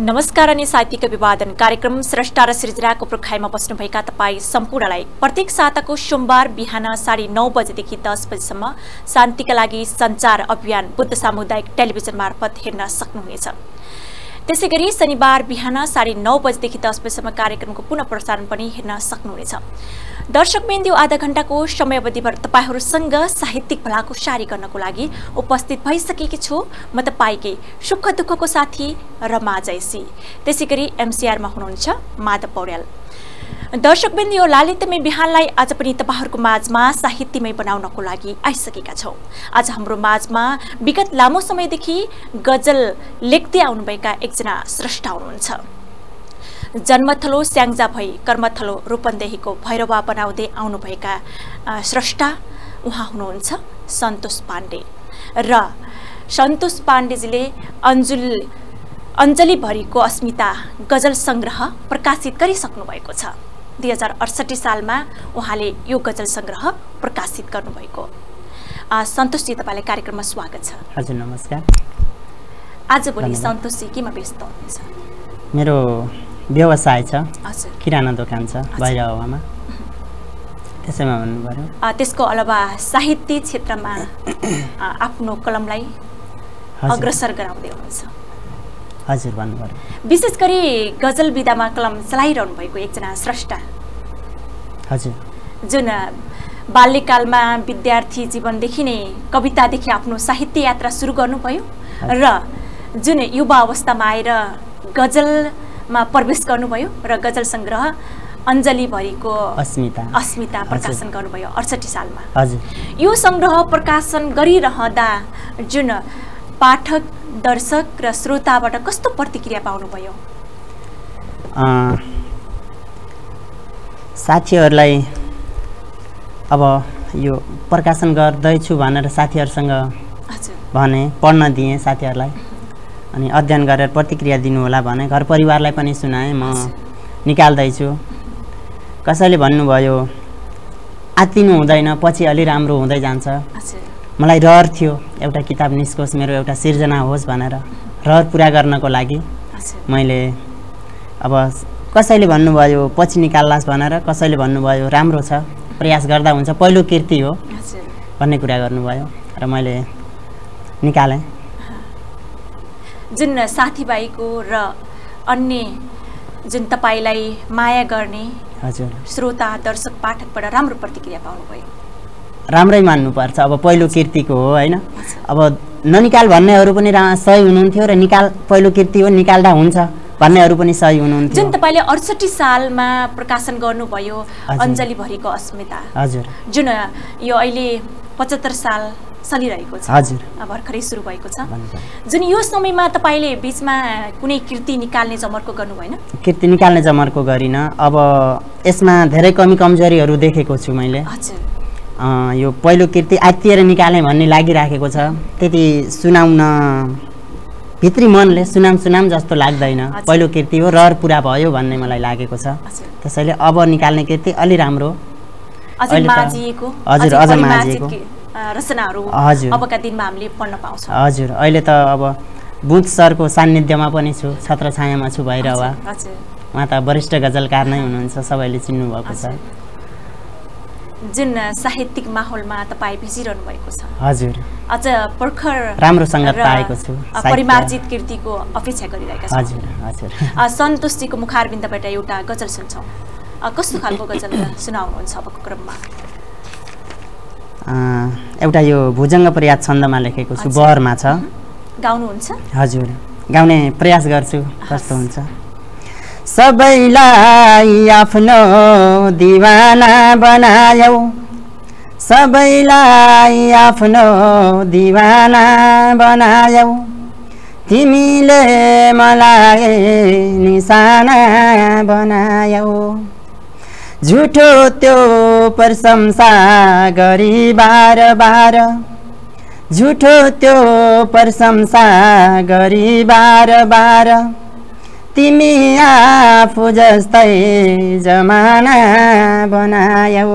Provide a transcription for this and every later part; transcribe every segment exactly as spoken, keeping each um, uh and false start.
नमस्कार अनि साहित्यिक विवादन कार्यक्रम श्रेष्ठा र सृजनाको प्रखाइमा बस्नुभएका तपाईँ सम्पूर्णलाई प्रत्येक साताको सोमबार बिहान साढे नौ बजेदेखि दस बजेसम्म शान्तिका लागि सञ्चार अभियान बुद्ध सामुदायिक टेलिभिजन मार्फत हेर्न सक्नुहुनेछ। त्यसैगरी शनिबार बिहान साढे नौ बजेदेखि दस बजेसम्म कार्यक्रमको पुनः प्रसारण पनि हेर्न सक्नुहुनेछ। दर्शकवृन्द, यो आधा घण्टाको समयावधिभर तपाईहरूसँग साहित्यिक भलाको सारी गर्नको लागि उपस्थित भइसकेकी छु म तपाईँकै सुख दुःखको साथी रमा जैसी। त्यसैगरी एमसीआरमा हुनुहुन्छ माधव पौड्याल। दर्शकवृन्द, यो लालित्यमय बिहानलाई आज पनि तपाईहरूको माझमा साहित्यमय बनाउनको लागि आइसकेका छौँ। आज हाम्रो माझमा विगत लामो समयदेखि गजल लेख्दै आउनुभएका एकजना स्रष्टा हुनुहुन्छ। जन्मथलो स्याङ्जा भई कर्मथलो रूपन्देहीको भैरवा बनाउँदै आउनुभएका स्रष्टा उहाँ हुनुहुन्छ सन्तोष पाण्डे। र सन्तोष पाण्डेजीले अन्जुल अञ्जलीभरिको अस्मिता गजल सङ्ग्रह प्रकाशित गरिसक्नु भएको छ। दुई हजार अडसठी सालमा उहाँले यो गजल सङ्ग्रह प्रकाशित गर्नुभएको। सन्तोषजी, तपाईँलाई कार्यक्रममा स्वागत छ। हजुर, नमस्कार। आजभोलि सन्तोषजी केमा व्यस्त हुनुहुन्छ? मेरो व्यवसाय छ, हजुर, किराना दोकान छ भैरवामा, त्यसैमा भन्नु पर्यो। त्यसको अलावा साहित्य क्षेत्रमा आफ्नो कलमलाई अग्रसर गराउँदै हुनुहुन्छ। हजुर, भन्नु पर्यो। विशेष गरी गजल विधामा कलम चलाइरहनु भएको एकजना स्रष्टा। हजुर, जुन बाल्यकालमा विद्यार्थी जीवनदेखि नै कवितादेखि आफ्नो साहित्य यात्रा सुरु गर्नुभयो र जुन युवा अवस्थामा आएर गजलमा प्रवेश गर्नुभयो र गजल सङ्ग्रह अञ्जलीभरिको अस्मिता अस्मिता प्रकाशन गर्नुभयो अडसठी सालमा। हजुर, यो सङ्ग्रह प्रकाशन गरिरहँदा जुन पाठक, दर्शक र श्रोताबाट कस्तो प्रतिक्रिया पाउनुभयो? साथीहरूलाई अब यो प्रकाशन गर्दैछु भनेर साथीहरूसँग भने, पढ्न दिएँ साथीहरूलाई, अनि अध्ययन गरेर प्रतिक्रिया दिनुहोला भने घर परिवारलाई पनि सुनाएँ। म निकाल्दैछु। कसैले भन्नुभयो आत्तिनु हुँदैन, पछि अलि राम्रो हुँदै जान्छ। मलाई रहर थियो एउटा किताब निस्कोस्, मेरो एउटा सिर्जना होस् भनेर, रहर पुरा गर्नको लागि मैले अब कसैले भन्नुभयो पछि निकाल्लास् भनेर, कसैले भन्नुभयो राम्रो छ, प्रयास गर्दा हुन्छ, पहिलो कृति हो भन्ने कुरा गर्नुभयो र मैले निकालेँ। जुन साथीभाइको र अन्य जुन तपाईँलाई माया गर्ने हजुर श्रोता, दर्शक, पाठकबाट राम्रो प्रतिक्रिया पाउनुभयो? राम्रै मान्नुपर्छ। अब पहिलो कृतिको हो होइन, अब ननिकाल भन्नेहरू पनि सही हुनुहुन्थ्यो र निकाल पहिलो कृति हो निकाल्दा हुन्छ भन्नेहरू पनि सही हुनुहुन्थ्यो। जुन तपाईँले अडसठी सालमा प्रकाशन गर्नुभयो अञ्जलीभरिको अस्मिता, हजुर, जुन यो अहिले पचहत्तर साल चलिरहेको छ, हजुर, भर्खरै सुरु भएको छ। जुन यो समयमा तपाईँले बिचमा कुनै कृति निकाल्ने जमर्को गर्नु भएन? कृति निकाल्ने जमर्को गरिनँ। अब यसमा धेरै कमी कमजोरीहरू देखेको छु मैले। हजुर, यो पहिलो कृति आत्तिएर निकालेँ भन्ने लागिराखेको छ, त्यति सुनाउन भित्री मनले सुनाम सुनाम जस्तो लाग्दैन। पहिलो कृति हो, रहर पुरा भयो भन्ने मलाई लागेको छ। त्यसैले अब निकाल्ने कृति अलि राम्रो, हजुर, अझ माझिएको रचनाहरू अबका दिनमा हामीले पढ्न पाउँछौँ। हजुर, अहिले त अब बुध सरको सान्निध्यमा पनि छु, छत्र छायामा छु भैरवा। उहाँ त वरिष्ठ गजलकार नै हुनुहुन्छ, सबैले चिन्नु भएको छ। जुन साहित्यिक माहौलमा तपाईँ भिजिरहनु भएको छ, हजुर, अझ भर्खर राम्रो सङ्गत पाएको छु, परिमार्जित कृतिको अपेक्षा गरिरहेका छौँ। हजुर, हजुर। सन्तोषजीको मुखारबिन्दबाट एउटा गजल सुन्छौँ। कस्तो खालको गजल सुनाउनुहुन्छ अबको क्रममा? एउटा यो भुजङ्ग प्रयास छन्दमा लेखेको छु, बहरमा छ। गाउनुहुन्छ? हजुर, गाउने प्रयास गर्छु, कस्तो हुन्छ। सबैलाई आफ्नो दिवाना बनायौ, सबैलाई आफ्नो दिवाना बनायौ, तिमीले मलाई निशाना बनायौ, झुठो त्यो प्रशंसा गरी बार बार, झुठो त्यो प्रशंसा गरी बार बार, तिमी आफू जस्तै जमाना बनायौ,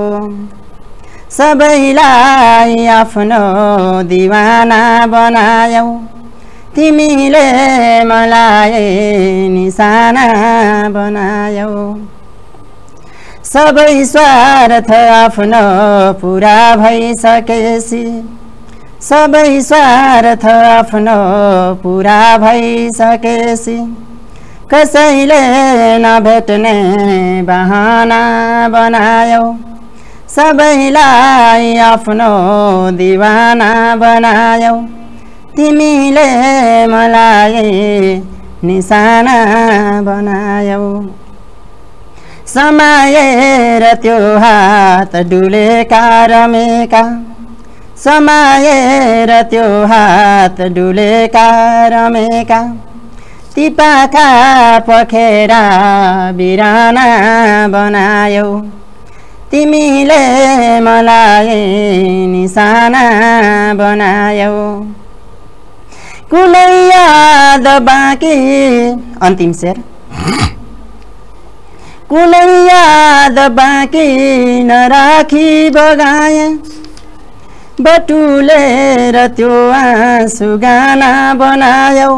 सबैलाई आफ्नो दिवाना बनायौ, तिमीले मलाई निशाना बनायौ सबै स्वार्थ आफ्नो पुरा भइसकेपछि सबै स्वार्थ आफ्नो पुरा भइसकेपछि कसैले नभेट्ने बहाना बनायौ सबैलाई आफ्नो दिवाना बनायौ तिमीले मलाई निशाना बनायौ समाएर त्यो हात डुलेका रमेका समाएर त्यो हात डुलेका रमेका ती पाखा पखेरा बिराना बनायौ तिमीले मलाई निशाना बनायौ कुनै याद बाँकी अन्तिम शेर कुनै याद बाँकी नराखी बगाए बटुलेर त्यो आँसु गाना बनायौ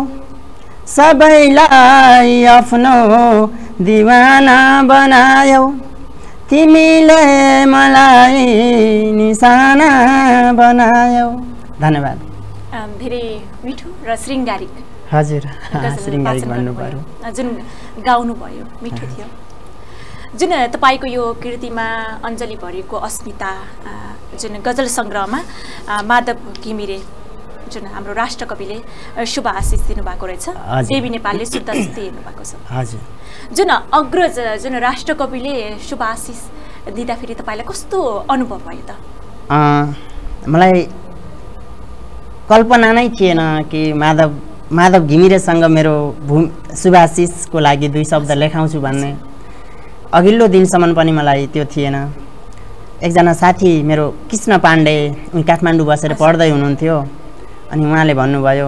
सबैलाई आफ्नो दिवाना बनायौ तिमीले मलाई निशाना बनायौ। धन्यवाद। धेरै मिठो र श्रृङ्गारिक हजुर श्रृङ्गारिक भन्नुभयो जुन गाउनु भयो मिठो थियो। जुन तपाईँको यो कृतिमा अञ्जली भरिको अस्मिता जुन गजल सङ्ग्रहमा माधव घिमिरे जुन हाम्रो राष्ट्रकविले शुभ आशिष दिनुभएको रहेछ देवी नेपालले शुद्ध आशिष हेर्नुभएको छ। हजुर जुन अग्रज जुन राष्ट्रकविले शुभ आशिष दिँदाखेरि तपाईँलाई कस्तो अनुभव भयो त? मलाई कल्पना नै थिएन कि माधव माधव घिमिरेसँग मेरो भू शुभाशिषको लागि दुई शब्द लेखाउँछु भन्ने। अघिल्लो दिनसम्म पनि मलाई त्यो थिएन। एकजना साथी मेरो कृष्ण पाण्डे उनी काठमाडौँ बसेर पढ्दै हुनुहुन्थ्यो अनि उहाँले भन्नुभयो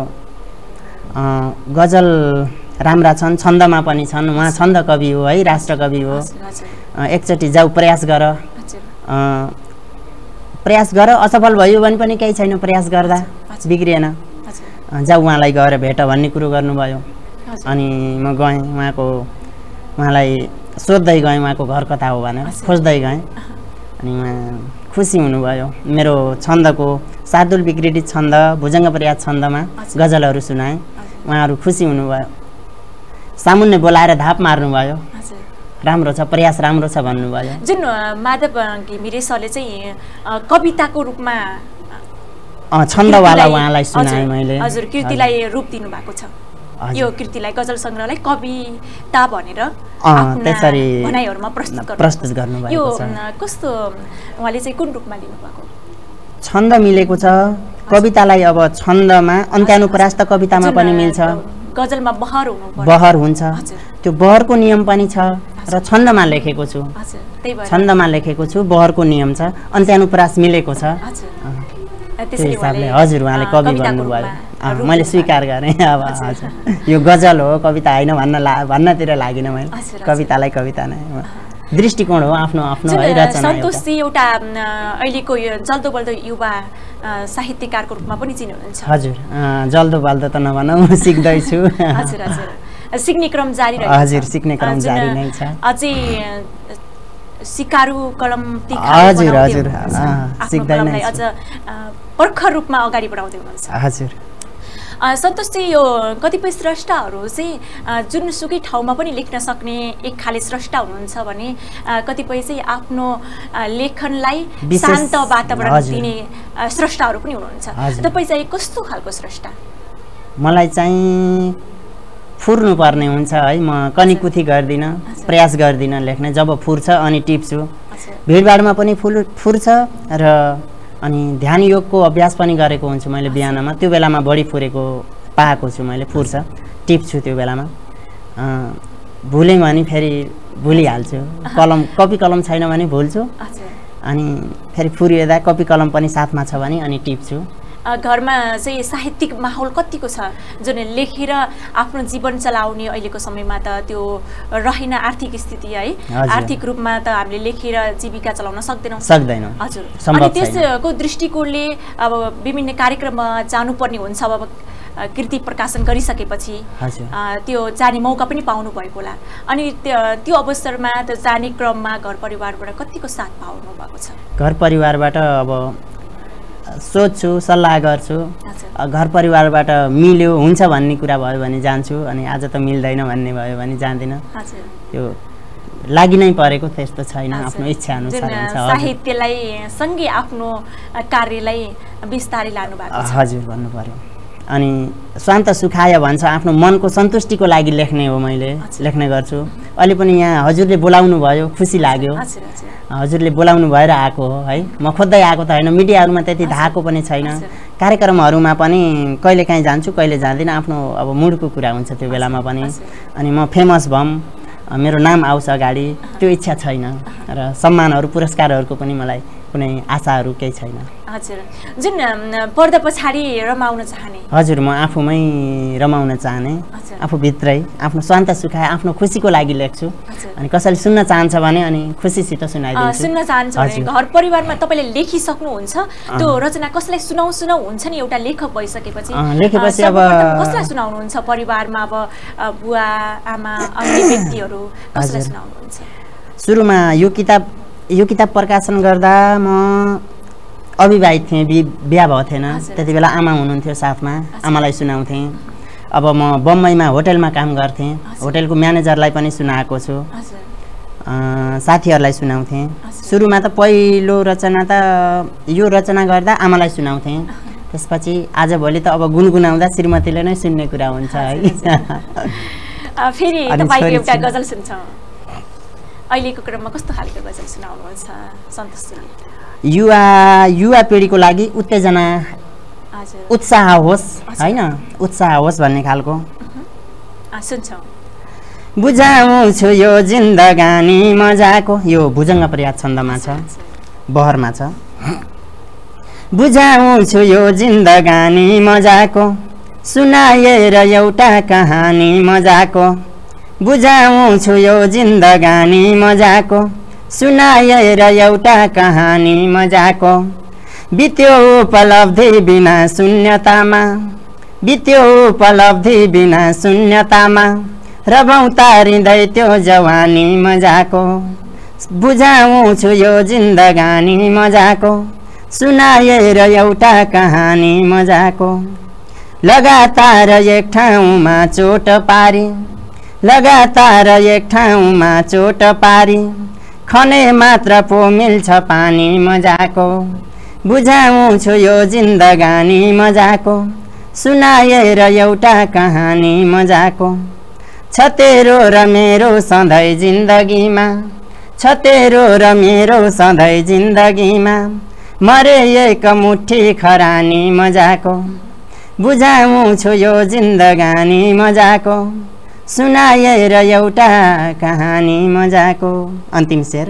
गजल राम्रा छन् छन्दमा पनि छन् उहाँ छन्द कवि हो है राष्ट्रकवि हो एकचोटि जाऊ प्रयास गर प्रयास गर असफल भयो भने पनि केही छैन प्रयास गर्दा बिग्रिएन जाऊ उहाँलाई गएर भेट भन्ने कुरो गर्नुभयो। अनि म गएँ उहाँको उहाँलाई सोध्दै गएँ उहाँको घर कता हो भनेर खोज्दै गएँ अनि उहाँ खुसी हुनुभयो। मेरो छन्दको शार्दुल विकृति छन्द भुजङ्ग पर्याद छन्दमा गजलहरू सुनाएँ उहाँहरू खुसी हुनुभयो। सामुन्ने बोलाएर धाप मार्नुभयो राम्रो छ प्रयास राम्रो छ भन्नुभयो। जुन माधव घिमिरे सरले चाहिँ कविताको रूपमा छन्दवाला उहाँलाई सुनाएँ मैले। हजुर कृतिलाई रूप दिनुभएको छ यो कृतिलाई गजल सङ्ग्रहलाई कविता भनेर त्यसरी भनाइहरुमा प्रस्तुत प्रस्तुत गर्नुभएको छ। यो कस्तो उहाँले चाहिँ कुन रूपमा लिनुभएको? छन्द मिलेको छ कवितालाई अब छन्दमा अन्त्यानुप्रास त कवितामा पनि मिल्छ गजलमा बहर हुनु पर्छ बहर हुन्छ त्यो बहरको नियम पनि छ र छन्दमा लेखेको छु छन्दमा लेखेको छु बहरको नियम छ अन्त्यानुप्रास मिलेको छ त्यसै हिसाबले हजुर उहाँले कवि भन्नुभयो मैले स्वीकार गरेँ। अब हजुर यो गजल हो कविता होइन भन्न ला भन्नतिर लागिन मैले कवितालाई कविता नै दृष्टिकोण हो आफ्नो आफ्नो है रचना। सन्तोषजी एउटा अहिलेको यो जल्दो बल्दो युवा साहित्यकारको रूपमा पनि चिन्नुहुन्छ? हजुर जल्दो बल्दो त नभनौँ सिक्दैछु। हजुर हजुर सिक्ने क्रम जारी रहेछ? हजुर सिक्ने क्रम जारी नै छ। अझै सिकारु कलम हजुर हजुर सिक्दै नै अझ प्रखर रूपमा अगाडि बढाउँदै हुनुहुन्छ। हजुर सन्तोषजी यो कतिपय स्रष्टाहरू चाहिँ जुनसुकै ठाउँमा पनि लेख्न सक्ने एक खाले स्रष्टा हुनुहुन्छ भने कतिपय चाहिँ आफ्नो लेखनलाई शान्त वातावरण दिने स्रष्टाहरू पनि हुनुहुन्छ। तपाईँ चाहिँ कस्तो खालको स्रष्टा? मलाई चाहिँ फुर्नु पर्ने हुन्छ है म कनीकुथी गर्दिनँ प्रयास गर्दिनँ लेख्ने जब फुर्छ अनि टिप्छु भिडभाडमा पनि फुल फुर्छ र अनि ध्यान योगको अभ्यास पनि गरेको हुन्छु मैले बिहानमा त्यो बेलामा बढी फुरेको पाएको छु मैले फुर्छ टिप्छु त्यो बेलामा भुलेँ भने फेरि भुलिहाल्छु कलम कपी कलम छैन भने भुल्छु अनि फेरि फुरिँदा कपी कलम पनि साथमा छ भने अनि टिप्छु। घरमा चाहिँ साहित्यिक माहौल कतिको छ जुन लेखेर आफ्नो जीवन चलाउने अहिलेको समयमा त त्यो रहेन आर्थिक स्थिति है आर्थिक रूपमा त हामीले लेखेर जीविका चलाउन सक्दैनौँ सक्दैनौँ हजुर अनि त्यसको दृष्टिकोणले अब विभिन्न कार्यक्रममा जानुपर्ने हुन्छ अब कृति प्रकाशन गरिसकेपछि त्यो जाने मौका पनि पाउनु भएको होला अनि त्यो अवसरमा त्यो जाने क्रममा घर परिवारबाट कतिको साथ पाउनु भएको छ घर परिवारबाट अब सोध्छु सल्लाह गर्छु घर परिवारबाट मिल्यो हुन्छ भन्ने कुरा भयो भने जान्छु अनि आज त मिल्दैन भन्ने भयो भने जान्दिनँ त्यो लागि नै परेको त्यस्तो छैन आफ्नो इच्छा अनुसार हुन्छ साहित्यलाई सँगै आफ्नो कार्यलाई बिस्तारै लानु भएको छ हजुर भन्नु पर्यो अनि शान्त सुखाय भन्छ आफ्नो मनको सन्तुष्टिको लागि लेख्ने हो मैले लेख्ने गर्छु अहिले पनि यहाँ हजुरले बोलाउनु भयो खुसी लाग्यो हजुरले बोलाउनु भएर आएको हो है म खोज्दै आएको त होइन मिडियाहरूमा त्यति धाएको पनि छैन कार्यक्रमहरूमा पनि कहिले काहीँ जान्छु कहिले जाँदिनँ आफ्नो अब मुडको कुरा हुन्छ त्यो बेलामा पनि अनि म फेमस भम मेरो नाम आउँछ अगाडि त्यो इच्छा छैन र सम्मानहरू पुरस्कारहरूको पनि मलाई कुनै आशाहरू केही छैन हजुर जुन पर्दा पछाडि रमाउन चाहने हजुर म आफूमै रमाउन चाहने आफूभित्रै आफ्नो शान्त सुखाए आफ्नो खुसीको लागि लेख्छु अनि कसैले सुन्न चाहन्छ भने अनि खुसीसित सुनाइदिन्छु सुन्न चाहन्छ भने घर परिवारमा तपाईँले लेखिसक्नुहुन्छ त्यो रचना कसैलाई सुनाउ सुनाउ हुन्छ नि एउटा लेखक भइसकेपछि लेखेपछि अब कसलाई सुनाउनुहुन्छ परिवारमा अब बुवा आमा अन्य व्यक्तिहरू कसलाई सुनाउनुहुन्छ सुरुमा यो किताब यो किताब प्रकाशन गर्दा म अविवाहित थिएँ बिहा भएको थिएन त्यति बेला आमा हुनुहुन्थ्यो साथमा आमालाई सुनाउँथेँ अब म बम्बईमा होटेलमा काम गर्थेँ होटेलको म्यानेजरलाई पनि सुनाएको छु साथीहरूलाई सुनाउँथेँ सुरुमा त पहिलो रचना त यो रचना गर्दा आमालाई सुनाउँथेँ त्यसपछि आजभोलि त अब गुनगुनाउँदा श्रीमतीले नै सुन्ने कुरा हुन्छ है फेरि तपाईको एउटा गजल सुन्छौँ अहिलेको क्रममा कस्तो खालको गजल सुनाउनुहुन्छ सन्तोषजीले युवा युवा पिँढीको लागि उत्तेजना उत्साह होस् हैन उत्साह होस् भन्ने खालको सुन्छौँ बुझाउँछु यो जिन्दगानी मजाको यो भुजङ्ग पर्याप्त छन्दमा छ बहरमा छ बुझाउँछु यो जिन्दगानी मजाको सुनाएर एउटा कहानी मजाको बुझाउँछु यो जिन्दगानी मजाको सुनाएर एउटा कहानी मजाको बित्यो उपलब्धि बिना शून्यतामा बित्यो उपलब्धि बिना शून्यतामा रबौँ तारिँदै त्यो जवानी मजाको बुझाउँछु यो जिन्दगानी मजाको सुनाएर एउटा कहानी मजाको लगातार एक ठाउँमा चोट पारी लगातार एक ठाउँमा चोट पारी खने मात्र पो मिल्छ पानी मजाको बुझाउँछु यो जिन्दगानी मजाको सुनाएर एउटा कहानी मजाको छ तेरो र मेरो सधैँ जिन्दगीमा छ तेरो र मेरो सधैँ जिन्दगीमा मरे एक मुठी खरानी मजाको बुझाउँछु यो जिन्दगानी मजाको सुनाएर एउटा कहानी मजाको अन्तिम शेर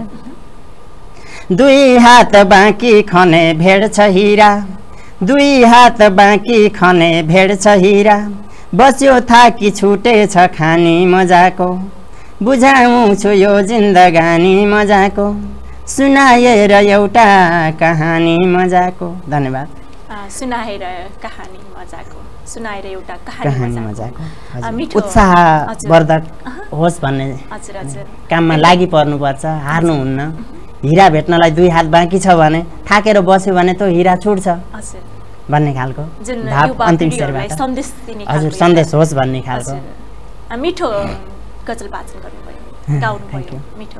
दुई हात बाँकी खने भेड छ हिरा दुई हात बाँकी खने भेड छ हिरा बस्यो थाकी छुटे छ खानी मजाको बुझाउँछु यो जिन्दगानी मजाको सुनाएर एउटा कहानी मजाको धन्यवाद सुनाएर कहानी मजाको सुनाएर एउटा कहानी मजाको उत्साहवर्धक होस् भन्ने काममा लागि पर्नुपर्छ हार्नु हुन्न हिरा भेट्नलाई दुई हात बाँकी छ भने थाकेर बस्यो भने त हिरा छुट्छ भन्ने खालको भाव अन्तिम शेरबाट हजुर सन्देश होस् भन्ने खालको मिठो गजल वाचन गर्नुभयो गाउनुभयो मिठो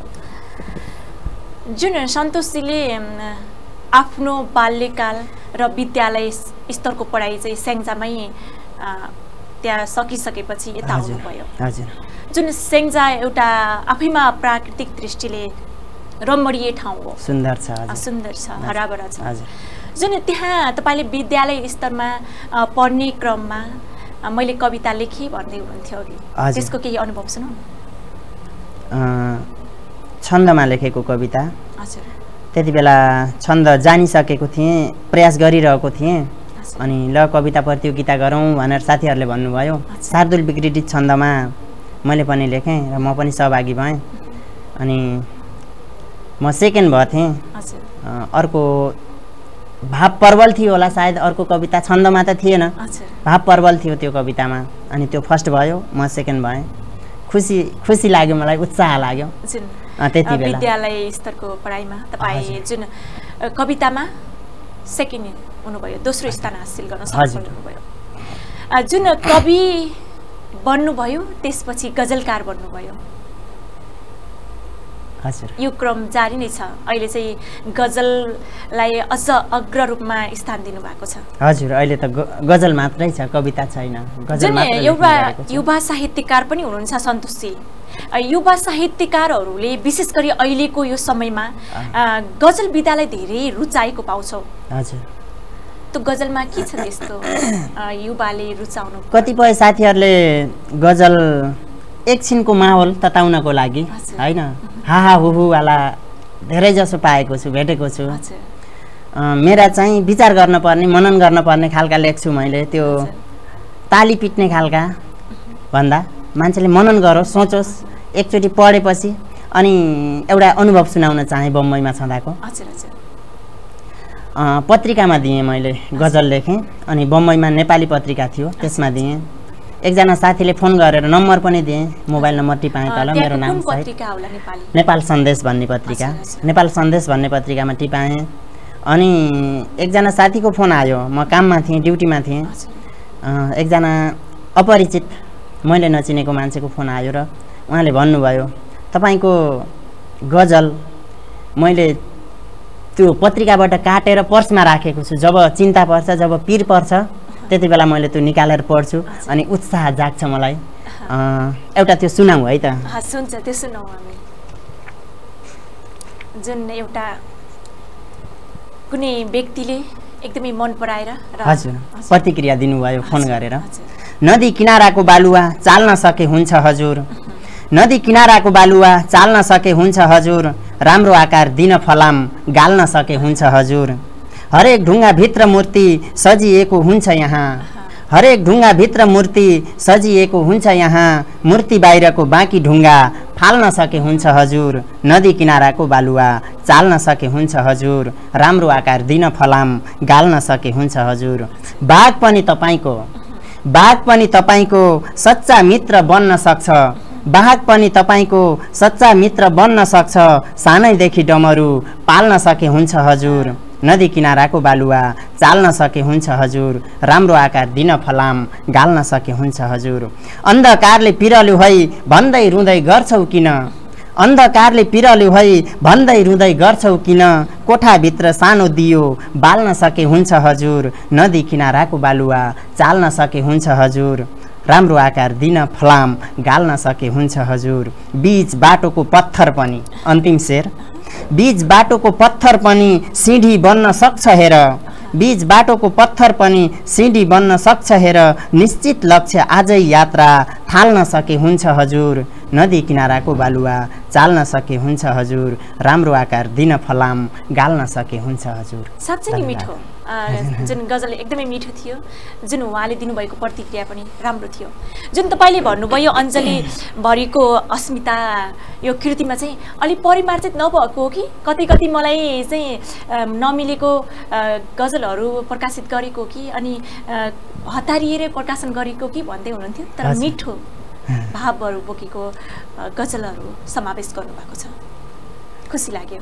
जुन सन्तोषजीले आफ्नो बाल्यकाल र विद्यालय स्तरको पढाइ चाहिँ स्याङ्जामै त्यहाँ सकिसकेपछि यता आउनुभयो जुन स्याङ्जा एउटा आफैमा प्राकृतिक दृष्टिले रमणीय ठाउँ हो सुन्दर छ सुन्दर छ हराभरा छ जुन त्यहाँ तपाईँले विद्यालय स्तरमा पढ्ने क्रममा मैले कविता लेखेँ भन्दै हुनुहुन्थ्यो अघि त्यसको केही अनुभव सुनौ छन्दमा लेखेको कविता त्यति बेला छन्द जानिसकेको थिएँ प्रयास गरिरहेको थिएँ अनि ल कविता प्रतियोगिता गरौँ भनेर साथीहरूले भन्नुभयो शार्दुल विकृति छन्दमा मैले पनि लेखेँ र म पनि सहभागी भएँ अनि म सेकेन्ड भएको थिएँ अर्को भाव प्रबल थियो होला सायद अर्को कविता छन्दमा त थिएन भाव प्रबल थियो त्यो कवितामा अनि त्यो फर्स्ट भयो म सेकेन्ड भएँ खुसी खुसी लाग्यो मलाई उत्साह लाग्यो त्यति बेला विद्यालय स्तरको पढाइमा तपाईँ जुन कवितामा सेकेन्ड हुनुभयो दोस्रो स्थान हासिल गर्न सक्नुभयो जुन कवि बन्नुभयो त्यसपछि गजलकार बन्नुभयो हजुर यो क्रम जारी नै छ अहिले चाहिँ गजललाई अझ अग्र रूपमा स्थान दिनुभएको छ हजुर अहिले त गजल मात्रै छ कविता छैन गजल मात्र एउटा युवा साहित्यकार पनि हुनुहुन्छ सन्तोषजी युवा साहित्यकारहरूले विशेष गरी अहिलेको यो समयमा गजल विधालाई धेरै रुचाएको पाउँछौ हजुर त्यो गजलमा के छ त्यस्तो युवाले रुचाउनु कतिपय साथीहरूले गजल एकछिनको माहौल तताउनको लागि हैन हाहा हुहु वाला धेरै जसो पाएको छु भेटेको छु मेरा चाहिँ विचार गर्न पर्ने मनन गर्न पर्ने खालका लेख्छु मैले त्यो ताली पिट्ने खालका भन्दा मान्छेले मनन गरोस् सोचोस् एकचोटि पढेपछि अनि एउटा अनुभव सुनाउन चाहे बम्बईमा छँदाको पत्रिकामा दिएँ मैले गजल लेखेँ अनि बम्बईमा नेपाली पत्रिका थियो त्यसमा दिएँ एकजना साथीले फोन गरेर नम्बर पनि दिएँ मोबाइल नम्बर टिपाएँ तल मेरो नाम नेपाल सन्देश भन्ने पत्रिका नेपाल सन्देश भन्ने पत्रिकामा टिपाएँ अनि एकजना साथीको फोन आयो म काममा थिएँ ड्युटीमा थिएँ एकजना अपरिचित मैले नचिनेको मान्छेको फोन आयो र उहाँले भन्नुभयो तपाईँको गजल मैले त्यो पत्रिकाबाट काटेर पर्समा राखेको छु जब चिन्ता पर्छ जब पीर पर्छ त्यति बेला मैले त्यो निकालेर पढ्छु अनि उत्साह जाग्छ मलाई एउटा त्यो सुनाऊ है त सुन्छ त्यो सुनाऊ हामी जुन एउटा कुनै व्यक्तिले एकदमै मन पराएर हजुर प्रतिक्रिया दिनुभयो फोन गरेर नदी किनाराको बालुवा चाल्न सके हुन्छ हजुर नदी किनाराको बालुवा चाल्न सके हुन्छ हजुर राम्रो आकार दिन फलाम गाल्न सके हुन्छ हजुर हरेक ढुङ्गा भित्र मूर्ति सजिएको हुन्छ यहाँ हरेक ढुङ्गा भित्र मूर्ति सजिएको हुन्छ यहाँ मूर्ति बाहिरको बाँकी ढुङ्गा फाल्न सके हुन्छ हजुर नदी किनाराको बालुवा चाल्न सके हुन्छ हजुर राम्रो आकार दिन फलाम गाल्न सके हुन्छ हजुर बाघ पनि तपाईँको बाघ पनि तपाईँको सच्चा मित्र बन्न सक्छ बाघ पनि तपाईँको सच्चा मित्र बन्न सक्छ सानैदेखि डमरू पाल्न सके हुन्छ हजुर नदी किनाराको बालुवा चाल्न सके हुन्छ हजुर राम्रो आकार दिन फलाम गाल्न सके हुन्छ हजुर अन्धकारले पिरल्यो है भन्दै रुँदै गर्छौ किन अन्धकारले पिरल्यो है भन्दै रुँदै गर्छौ किन कोठाभित्र सानो दियो बाल्न सके हुन्छ हजुर नदी किनाराको बालुवा चाल्न सके हुन्छ हजुर राम्रो आकार दिन फलाम गाल्न सके हुन्छ हजुर बीच बाटोको पत्थर पनि अन्तिम शेर बीच बाटोको पत्थर पनि सिँढी बन्न सक्छ हेर बीच बाटोको पत्थर पनि सिँढी बन्न सक्छ हेर निश्चित लक्ष्य आजै यात्रा थाल्न सके हुन्छ हजुर नदी किनाराको बालुवा चाल्न सके हुन्छ हजुर राम्रो आकार दिन फलाम गाल्न सके हुन्छ हजुर साँच्चै नै मिठो जुन गजल एकदमै मिठो थियो जुन उहाँले दिनुभएको प्रतिक्रिया पनि राम्रो थियो जुन तपाईँले भन्नुभयो अञ्जली भरिको अस्मिता यो कृतिमा चाहिँ अलि परिमार्जित नभएको हो कि कति कति मलाई चाहिँ नमिलेको गजलहरू प्रकाशित गरेको कि अनि हतारिएर प्रकाशन गरेको कि भन्दै हुनुहुन्थ्यो तर मिठो भावहरू बोकेको गजलहरू समावेश गर्नुभएको छ खुसी लाग्यो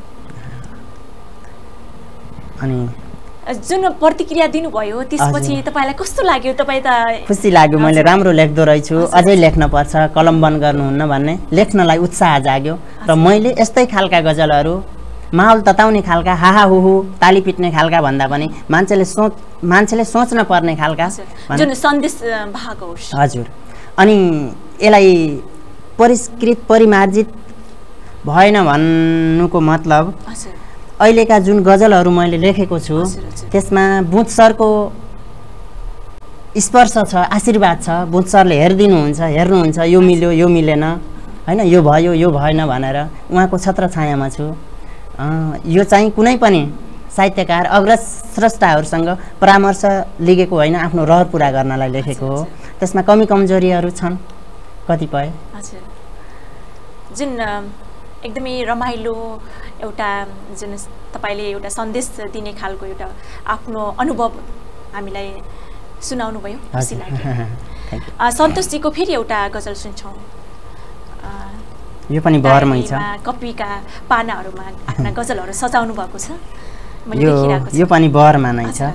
अनि जुन प्रतिक्रिया दिनुभयो त्यसपछि तपाईँलाई कस्तो लाग्यो तपाईँ त खुसी लाग्यो मैले राम्रो लेख्दो रहेछु अझै लेख्न पर्छ कलम बन्द गर्नुहुन्न भन्ने लेख्नलाई उत्साह जाग्यो र मैले यस्तै खालका गजलहरू माहौल तताउने खालका हाहा हुहु ताली पिट्ने खालका भन्दा पनि मान्छेले सोच मान्छेले सोच्न पर्ने खालका जुन सन्देश भाग होस् हजुर अनि यसलाई परिष्कृत परिमार्जित भएन भन्नुको मतलब अहिलेका जुन गजलहरू मैले लेखेको छु त्यसमा बुध सरको स्पर्श छ आशीर्वाद छ बुध सरले हेरिदिनुहुन्छ हेर्नुहुन्छ यो मिल्यो यो मिलेन हैन यो भयो यो भएन भनेर उहाँको छत्र छायामा छु यो चाहिँ कुनै पनि साहित्यकार अग्रज स्रष्टाहरूसँग परामर्श लिएको होइन आफ्नो रहर पुरा गर्नलाई लेखेको हो त्यसमा कमी कमजोरीहरू छन् कतिपय जुन एकदमै रमाइलो एउटा जुन तपाईले एउटा सन्देश दिने खालको एउटा आफ्नो अनुभव हामीलाई सुनाउनु भयो, खुसी लाग्यो। सन्तोषजीको फेरि एउटा गजल सुन्छौँ। यो पनि बहरमै छ, कपीका पानाहरूमा आफ्ना गजलहरू सजाउनु भएको छ, यो यो पनि बहरमा नै छ।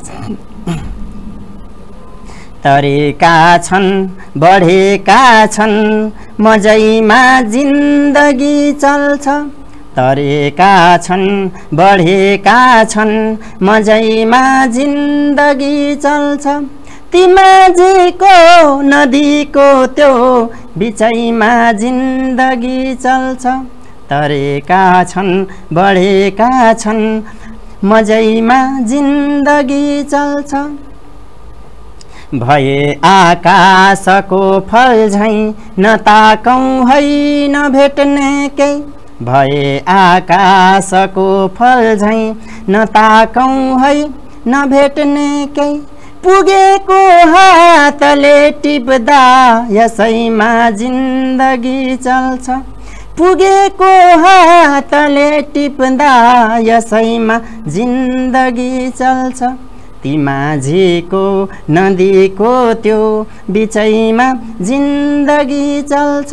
तरेका छन् बढेका छन् मजैमा जिन्दगी चल्छ, तरेका छन् बढेका छन् मजैमा जिन्दगी चल्छ, ती माझीको नदीको त्यो बिचैमा जिन्दगी चल्छ, तरेका छन् बढेका छन् मजैमा जिन्दगी चल्छ। भए आकाशको फल झैँ नताकौँ है नभेट्ने केही, भए आकाशको फल झैँ नताकौँ है नभेट्ने केही, पुगेको हातले टिप्दा यसैमा जिन्दगी चल्छ, पुगेको हातले टिप्दा यसैमा जिन्दगी चल्छ, ती माझीको नदीको त्यो बिचैमा जिन्दगी चल्छ।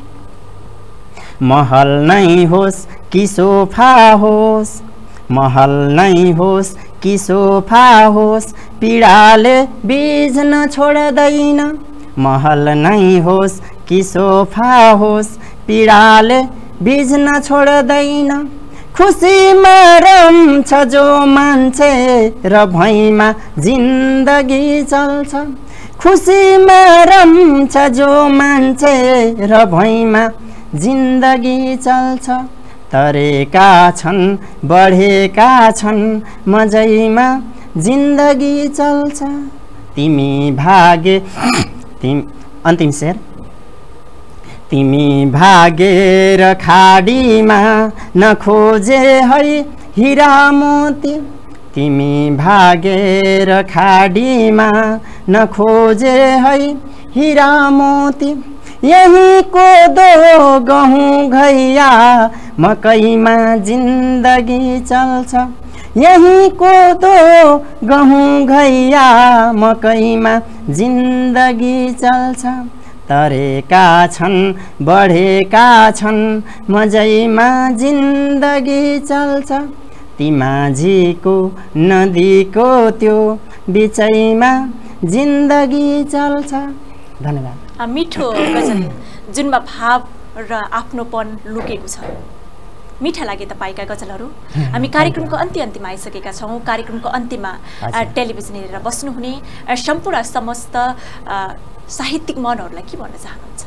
महल नै होस् कि सोफा होस्, महल नै होस् कि सोफा होस्, पीडाले बिझ्न छोड्दैन, महल नै होस् कि सोफा होस्, पीडाले बिझ्न छोड्दैन, खुसीमा रम्छ जो मान्छे र भैँमा जिन्दगी चल्छ, खुसीमा रम्छ जो मान्छे र भैँमा जिन्दगी चल्छ, तरेका छन् बढेका छन् मजैमा जिन्दगी चल्छ। तिमी भागे तिमी अन्तिम शेर, तिमी भागेर खाडीमा नखोजे है हिरा मोती, तिमी भागेर खाडीमा नखोजे है हिरा मोती, यही कोदो गहुँ घैया मकैमा जिन्दगी चल्छ, यही कोदो गहुँ घैया मकैमा जिन्दगी चल्छ, तरेका छन् बढेका छन् मजैमा जिन्दगी चल्छ, ती माझीको नदीको त्यो बिचैमा जिन्दगी चल्छ। धन्यवाद। मिठो गजल जुनमा भाव र आफ्नोपन लुकेको छ, मिठा लागे तपाईका गजलहरू। हामी कार्यक्रमको अन्त्य अन्त्यमा आइसकेका छौँ। कार्यक्रमको अन्त्यमा टेलिभिजन हेरेर बस्नुहुने सम्पूर्ण समस्त साहित्यिक मनहरूलाई के भन्न चाहनुहुन्छ?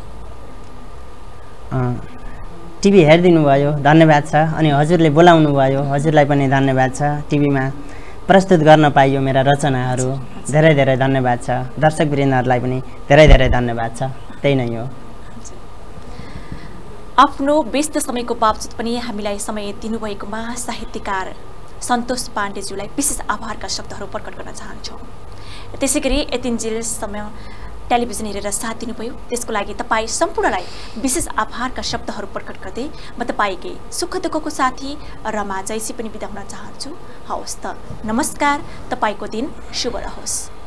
टिभी हेरिदिनु भयो, धन्यवाद छ। अनि हजुरले बोलाउनु भयो, हजुरलाई पनि धन्यवाद छ। टिभीमा प्रस्तुत गर्न पाइयो मेरा रचनाहरू, धेरै धेरै धन्यवाद छ। दर्शकवृन्दहरूलाई पनि धेरै धेरै धन्यवाद छ। त्यही नै हो। आफ्नो व्यस्त समयको बावजुद पनि हामीलाई समय दिनुभएकोमा साहित्यकार सन्तोष पाण्डेज्यूलाई विशेष आभारका शब्दहरू प्रकट गर्न चाहन्छौँ। त्यसै गरी यतिन्जेलसम्म टेलिभिजन हेरेर साथ दिनुभयो, त्यसको लागि तपाईँ सम्पूर्णलाई विशेष आभारका शब्दहरू प्रकट गर्दै म तपाईँकै सुख दुःखको साथी रमा जैसी पनि बिदा हुन चाहन्छु। हवस् त, नमस्कार। तपाईँको दिन शुभ रहोस्।